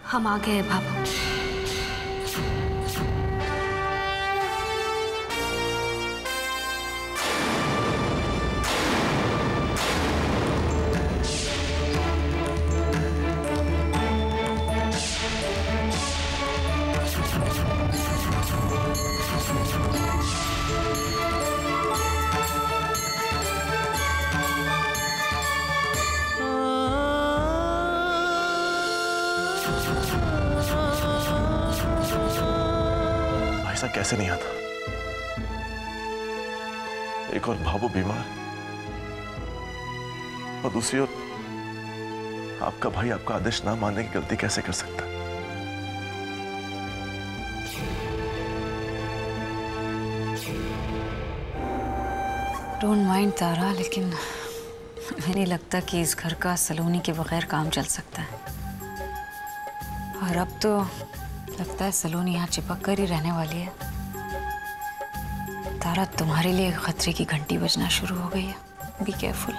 हम आ गए बाबू। ऐसा कैसे नहीं आता? एक और बाबू बीमार और दूसरी ओर आपका भाई आपका आदेश ना मानने की गलती कैसे कर सकता है? डोंट माइंड तारा, लेकिन मुझे नहीं लगता कि इस घर का सलोनी के बगैर काम चल सकता है। और अब तो लगता है सलोनी यहाँ चिपक कर ही रहने वाली है। तारा, तुम्हारे लिए खतरे की घंटी बजना शुरू हो गई है। Be careful.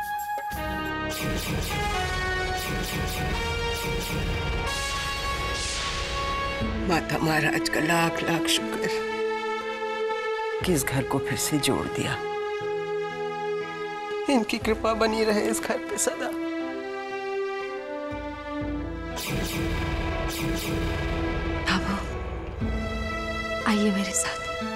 माता महाराज का लाख लाख शुक्र कि इस घर को फिर से जोड़ दिया। इनकी कृपा बनी रहे इस घर पे सदा। बाबू, आइए मेरे साथ।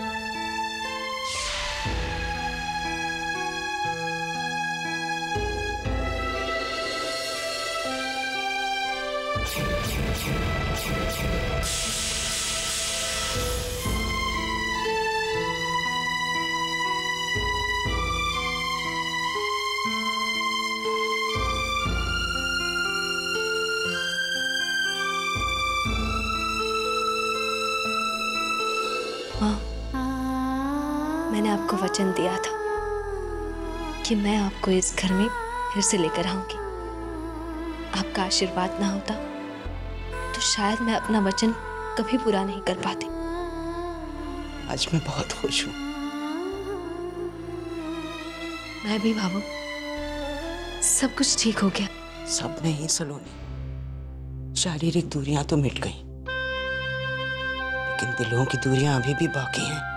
मैंने आपको वचन दिया था कि मैं आपको इस घर में फिर से लेकर आऊंगी। आपका आशीर्वाद ना होता तो शायद मैं अपना वचन कभी पूरा नहीं कर पाती। आज मैं बहुत खुश हूँ। मैं भी बाबू, सब कुछ ठीक हो गया। सब नहीं सलोनी, शारीरिक दूरियां तो मिट गई, लेकिन दिलों की दूरियां अभी भी बाकी हैं।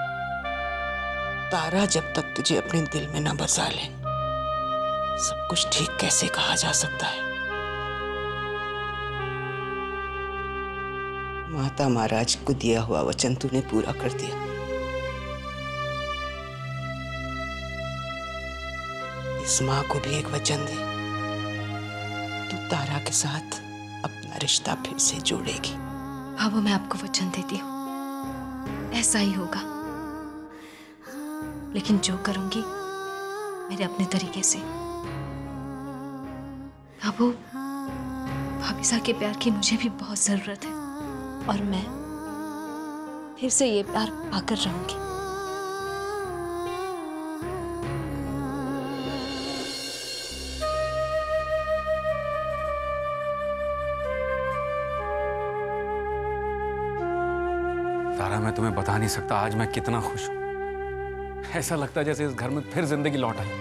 तारा जब तक तुझे अपने दिल में न बसा ले, सब कुछ ठीक कैसे कहा जा सकता है? माता महाराज को दिया हुआ वचन तूने पूरा कर दिया। इस माँ को भी एक वचन दे, तू तारा के साथ अपना रिश्ता फिर से जोड़ेगी। बाबू, मैं आपको वचन देती हूँ, ऐसा ही होगा। लेकिन जो करूंगी मेरे अपने तरीके से। बाबू, भाभी साहब के प्यार की मुझे भी बहुत जरूरत है और मैं फिर से ये प्यार पाकर रहूंगी। तारा, मैं तुम्हें बता नहीं सकता आज मैं कितना खुश हूं। ऐसा लगता है जैसे इस घर में फिर जिंदगी लौट आई।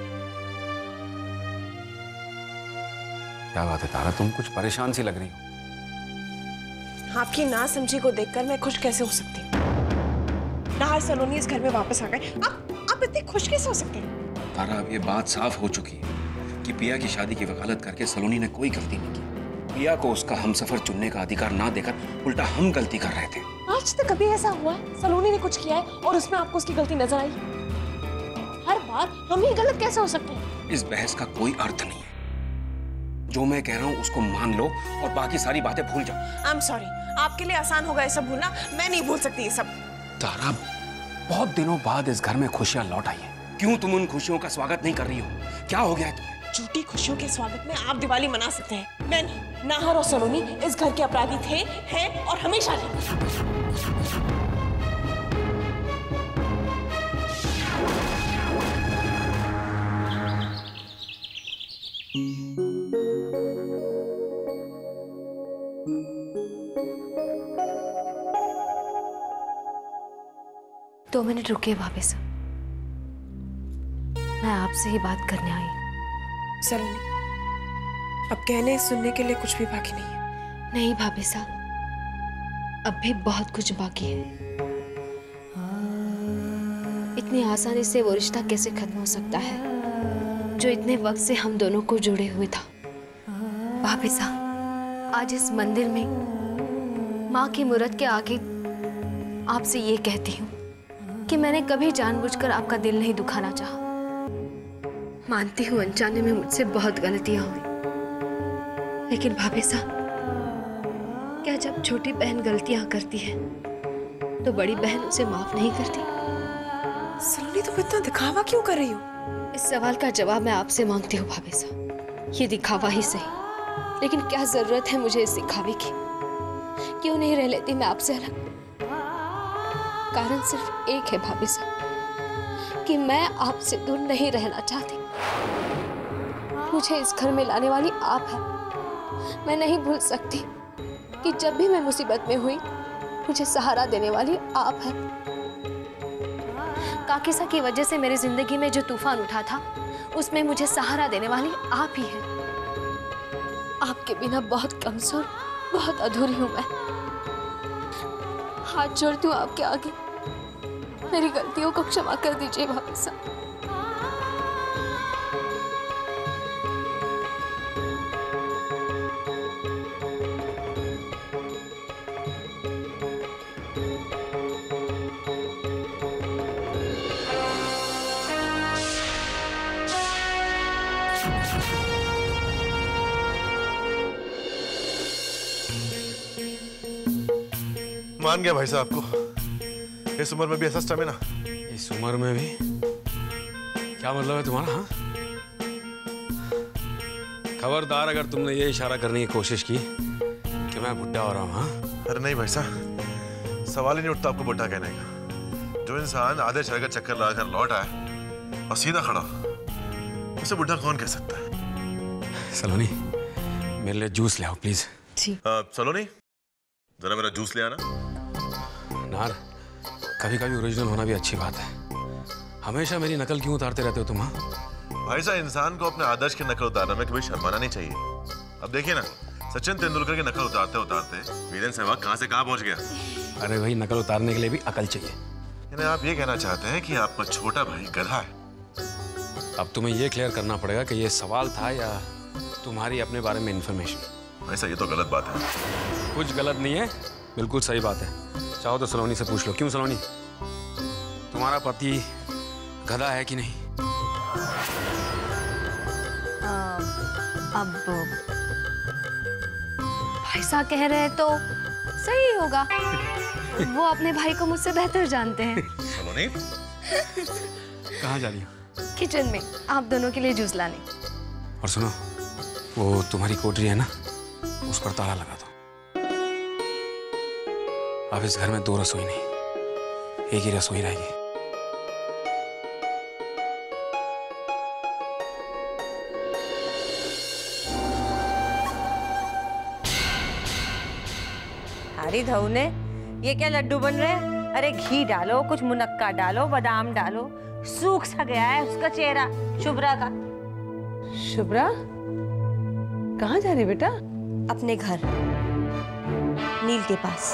क्या बात है तारा, तुम कुछ परेशान सी लग रही हो। आपकी नासमझी को देखकर मैं खुश कैसे हो सकती हूँ? नाहर सलोनी इस घर में वापस आ गए। आप इतने खुश कैसे हो सकते हैं? तारा, अब ये बात साफ हो चुकी है कि पिया की शादी की वकालत करके सलोनी ने कोई गलती नहीं की। पिया को उसका हमसफर चुनने का अधिकार ना देकर उल्टा हम गलती कर रहे थे। आज तक कभी ऐसा हुआ है सलोनी ने कुछ किया है और उसमें आपको उसकी गलती नजर आई? हर बार हम ही गलत कैसे हो सकते हैं? इस बहस का कोई अर्थ नहीं है। जो मैं कह रहा हूँ उसको मान लो और बाकी सारी बातें भूल जाओ। आई एम सॉरी, आपके लिए आसान होगा ये सब भूलना, मैं नहीं भूल सकती ये सब। तारा, बहुत दिनों बाद इस घर में खुशियां लौट आई हैं। क्यों तुम उन खुशियों का स्वागत नहीं कर रही हो? क्या हो गया है तुम्हें? झूठी खुशियों के स्वागत में आप दिवाली मना सकते हैं, मैं नहीं। नाहर और सलोनी इस घर के अपराधी थे, हैं और हमेशा रहेंगे। दो मिनट रुकिए भाभी साहब, मैं आपसे ही बात करने आई हूँ। सलोनी, अब कहने सुनने के लिए कुछ भी बाकी नहीं है। नहीं भाभी साहब, अब भी बहुत कुछ बाकी है। इतनी आसानी से वो रिश्ता कैसे खत्म हो सकता है जो इतने वक्त से हम दोनों को जुड़े हुए था। भाभी साहब, आज इस मंदिर में माँ की मूर्त के आगे आपसे ये कहती हूँ कि मैंने कभी जानबूझकर आपका दिल नहीं दुखाना चाहा। मानती हूँ अनजाने में मुझसे बहुत गलतियां हुई, लेकिन भाभी साहब, क्या जब छोटी बहन गलतियां करती है तो बड़ी बहन उसे माफ नहीं करती? सलोनी, तुम इतना दिखावा क्यों कर रही हो? इस सवाल का जवाब मैं आपसे मांगती हूँ भाभी साहब। ये दिखावा ही सही, लेकिन क्या जरूरत है मुझे इस दिखावे की? क्यों नहीं रह लेती मैं आपसे अलग? कारण सिर्फ एक है भाभी साहब, कि मैं आपसे दूर नहीं रहना चाहती। मुझे इस घर में लाने वाली आप हैं। मैं नहीं भूल सकती कि जब भी मैं मुसीबत में हुई, मुझे सहारा देने वाली आप हैं। काकिसा की वजह से मेरी जिंदगी में जो तूफान उठा था, उसमें मुझे सहारा देने वाली आप ही हैं। आपके बिना बहुत कमजोर, बहुत अधूरी हूं मैं। हाथ जोड़ती हूँ आपके आगे, मेरी गलतियों को क्षमा कर दीजिए भाभी साहब। मान गया भाई साहब को। इस उम्र में भी ऐसा स्टेमिना? इस उम्र में भी? क्या मतलब है तुम्हारा? हाँ, खबरदार अगर तुमने ये इशारा करने की कोशिश की कि मैं बुढ़ा हो रहा हूँ। हाँ? अरे नहीं भाई साहब, सवाल ही नहीं उठता आपको बुढ़ा कहने का। जो इंसान आधे शहर का चक्कर लगाकर लौट आए और सीधा खड़ा, उसे बुढ़ा कौन कह सकता है? सलोनी, मेरे लिए जूस ले आओ प्लीज। जी। सलोनी, जरा मेरा जूस ले आना। नार, कभी कभी ओरिजिनल होना भी अच्छी बात है। हमेशा मेरी नकल क्यों उतारते रहते हो तुम? हाँ भाई साहब, इंसान को अपने आदर्श की नकल उतारने में कभी शर्माना नहीं चाहिए। अब देखिए ना, सचिन तेंदुलकर की नकल उतारते उतारते वीरेंद्र सहवाग कहां से कहां पहुंच गया। अरे भाई, नकल उतारने के लिए भी अकल चाहिए। यानी आप ये कहना चाहते हैं कि आपका छोटा भाई गधा है? अब तुम्हें ये क्लियर करना पड़ेगा कि ये सवाल था या तुम्हारी अपने बारे में इंफॉर्मेशन। भाई साहब, ये तो गलत बात है। कुछ गलत नहीं है, बिल्कुल सही बात है। चाहो तो सलोनी से पूछ लो। क्यों सलोनी, तुम्हारा पति गधा है कि नहीं? अब भाई साहब कह रहे हैं तो सही होगा। वो अपने भाई को मुझसे बेहतर जानते हैं। सलोनी, कहाँ जा रही हो? किचन में आप दोनों के लिए जूस लाने। और सुनो, वो तुम्हारी कोठरी है ना, उस पर ताला लगा दो। अब इस घर में 2 रसोई नहीं, एक ही रसोई रहेगी। अरे धौने, ये क्या लड्डू बन रहे हैं? अरे घी डालो, कुछ मुनक्का डालो, बादाम डालो। सूख सा गया है उसका चेहरा, शुभ्रा का। शुभ्रा, कहाँ जा रही बेटा? अपने घर, नील के पास।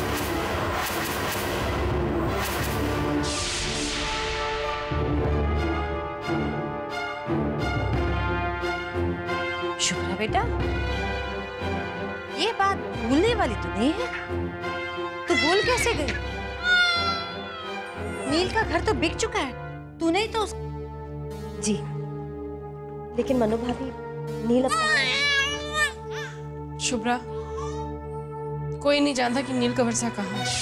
शुभ्रा बेटा, ये बात भूलने वाली तो नहीं है? तू भूल कैसे गई? नील का घर तो बिक चुका है, तूने ही तो जी, लेकिन मनु भाभी, नील शुभ्रा, कोई नहीं जानता कि नील का वर्षा कहाँ है।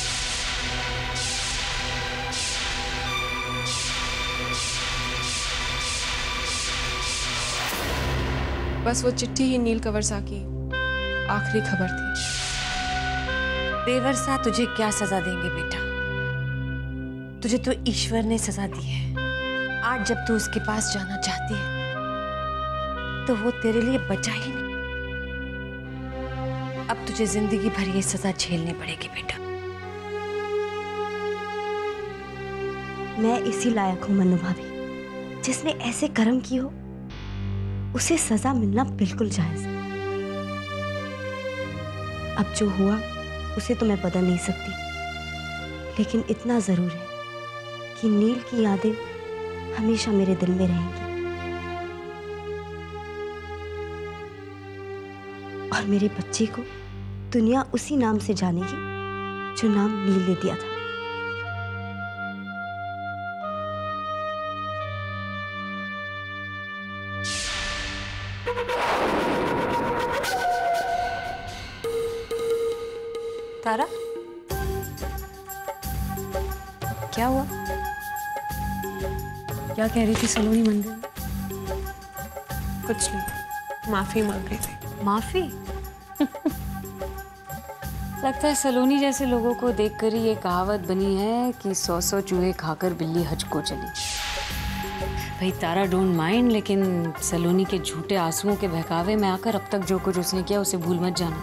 बस वो चिट्ठी ही नील का वर्षा की आखिरी खबर थी। बेवरसा तुझे क्या सजा देंगे बेटा? तुझे तो ईश्वर ने सजा दी है। आज जब तू उसके पास जाना चाहती है तो वो तेरे लिए बचा ही नहीं। अब तुझे जिंदगी भर ये सजा झेलनी पड़ेगी बेटा। मैं इसी लायक हूँ मनु भाभी। जिसने ऐसे कर्म किए हो उसे सजा मिलना बिल्कुल जायज है। अब जो हुआ उसे तो मैं बदल नहीं सकती, लेकिन इतना जरूर है कि नील की यादें हमेशा मेरे दिल में रहेंगी और मेरे बच्चे को दुनिया उसी नाम से जानेगी जो नाम नील ने दिया था। तारा, क्या हुआ? क्या कह रही थी सलोनी मंदिर में? कुछ नहीं, माफी मांग रही थी। माफी? लगता है सलोनी जैसे लोगों को देखकर ही ये कहावत बनी है कि 100 चूहे खाकर बिल्ली हज को चली। भाई तारा डोंट माइंड, लेकिन सलोनी के झूठे आंसुओं के बहकावे में आकर अब तक जो कुछ उसने किया उसे भूल मत जाना।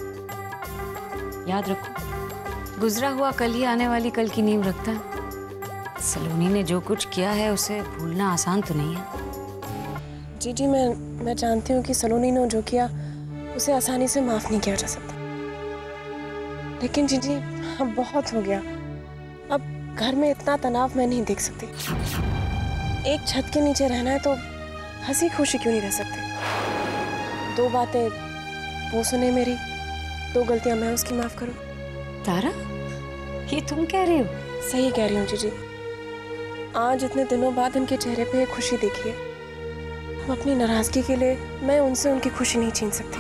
याद रखो, गुजरा हुआ कल ही आने वाली कल की नींव रखता है। सलोनी ने जो कुछ किया है उसे भूलना आसान तो नहीं है। जी मैं जानती हूँ कि सलोनी ने जो किया उसे आसानी से माफ नहीं किया जा सकता, लेकिन जी अब बहुत हो गया। अब घर में इतना तनाव मैं नहीं देख सकती। एक छत के नीचे रहना है तो हंसी खुशी क्यों नहीं रह सकते? 2 बातें वो सुने मेरी, 2 गलतियां मैं उसकी माफ करूं। तारा, ये तुम कह रही हो? सही कह रही हूँ जी। आज इतने दिनों बाद उनके चेहरे पे खुशी देखी है। हम अपनी नाराजगी के लिए मैं उनसे उनकी खुशी नहीं छीन सकती।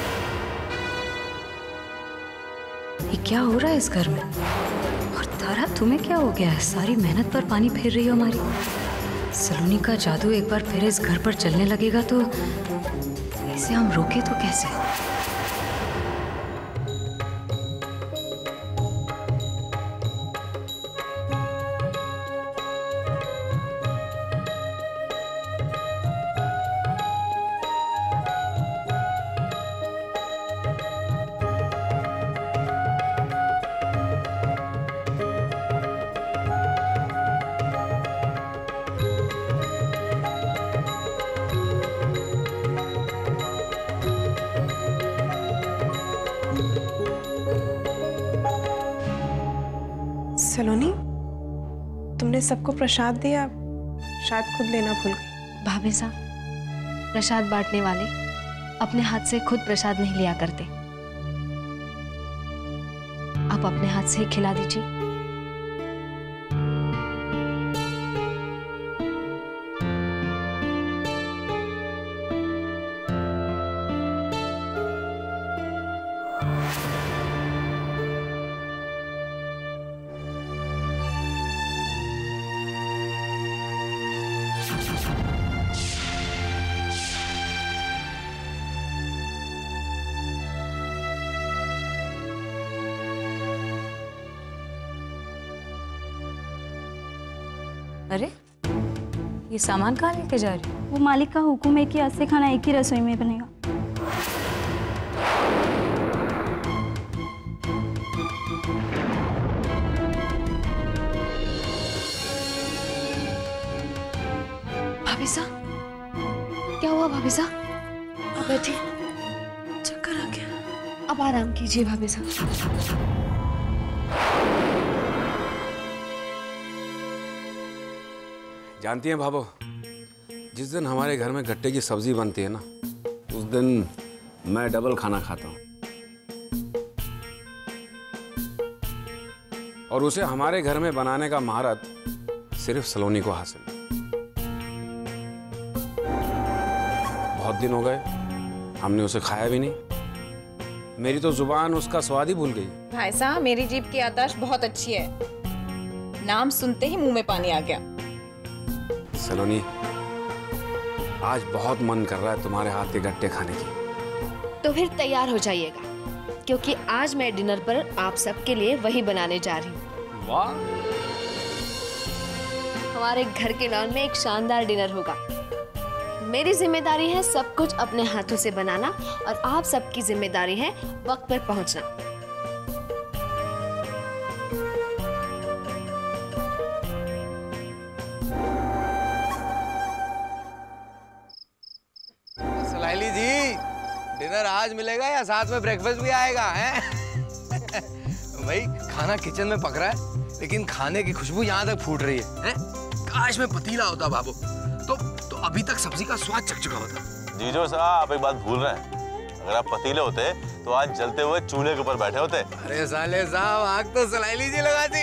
ये क्या हो रहा है इस घर में? और तारा, तुम्हें क्या हो गया है? सारी मेहनत पर पानी फेर रही हो हमारी। सलोनी का जादू एक बार फिर इस घर पर चलने लगेगा तो इसे हम रोके तो कैसे? सलोनी, तुमने सबको प्रसाद दिया, शायद खुद लेना भूल गई। भाभी साहब, प्रसाद बांटने वाले अपने हाथ से खुद प्रसाद नहीं लिया करते। आप अपने हाथ से ही खिला दीजिए। अरे, ये सामान कहाँ लेके जा रही हो? वो मालिक का हुक्म है कि आज से खाना एक ही रसोई में बनेगा। भाभी साहब, क्या हुआ भाभी साहब? आप बैठिए। चक्कर आ गया। अब आराम कीजिए भाभी साहब। जानती हैं भाभो, जिस दिन हमारे घर में गट्टे की सब्जी बनती है ना, उस दिन मैं डबल खाना खाता हूँ। और उसे हमारे घर में बनाने का महारत सिर्फ सलोनी को हासिल है। बहुत दिन हो गए हमने उसे खाया भी नहीं। मेरी तो जुबान उसका स्वाद ही भूल गई। भाई साहब, मेरी जीभ की याददाश्त बहुत अच्छी है। नाम सुनते ही मुंह में पानी आ गया। सलोनी, आज बहुत मन कर रहा है तुम्हारे हाथ के गट्टे खाने की। तो फिर तैयार हो जाइएगा, क्योंकि आज मैं डिनर पर आप सबके लिए वही बनाने जा रही हूँ। वाह! हमारे घर के लॉन में एक शानदार डिनर होगा। मेरी जिम्मेदारी है सब कुछ अपने हाथों से बनाना और आप सबकी जिम्मेदारी है वक्त पर पहुंचना। डिनर आज मिलेगा या साथ में ब्रेकफास्ट भी आएगा हैं? भाई खाना किचन में पक रहा है, लेकिन खाने की खुशबू यहाँ तक फूट रही है? काश में पतीला होता बाबू, तो अभी तक सब्जी का स्वाद चख चुका होता। जीजो साहब आप एक बात भूल रहे हैं, अगर आप पतीले होते तो आज जलते हुए चूल्हे के ऊपर बैठे होते। अरे साले साहब आग तो सलाई लीजिए लगा दी।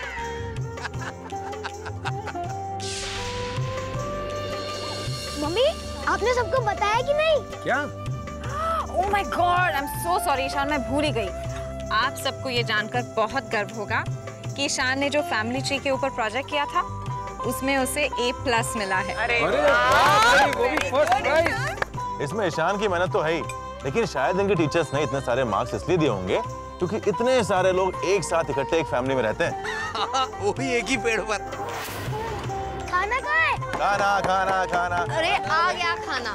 मम्मी आपने सबको बताया कि नहीं? क्या? Oh my god, I am so sorry Ishaan, मैं भूल ही गई। आप सबको ये जानकर बहुत गर्व होगा कि ईशान ने जो फैमिली ट्री के ऊपर प्रोजेक्ट किया था उसमें उसे A+ मिला है। अरे वो भी फर्स्ट प्राइज। इसमें ईशान की मेहनत तो है ही, लेकिन शायद इनके टीचर्स ने इतने सारे मार्क्स इसलिए दिए होंगे क्योंकि इतने सारे लोग एक साथ इकट्ठे एक फैमिली में रहते हैं। वो भी एक ही पेड़ पर। खाना कहाँ है? खाना खाना खाना। अरे आ गया खाना।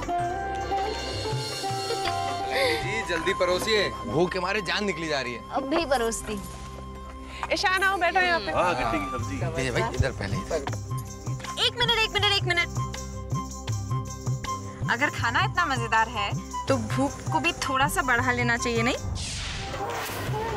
जी जल्दी परोसिए, भूख के मारे जान निकली जा रही है। अब भी परोसती। ईशान आओ बैठो यहाँ पे। हाँ गट्टे की सब्जी। भाई इधर पहले। एक मिनट। अगर खाना इतना मजेदार है तो भूख को भी थोड़ा सा बढ़ा लेना चाहिए, नहीं?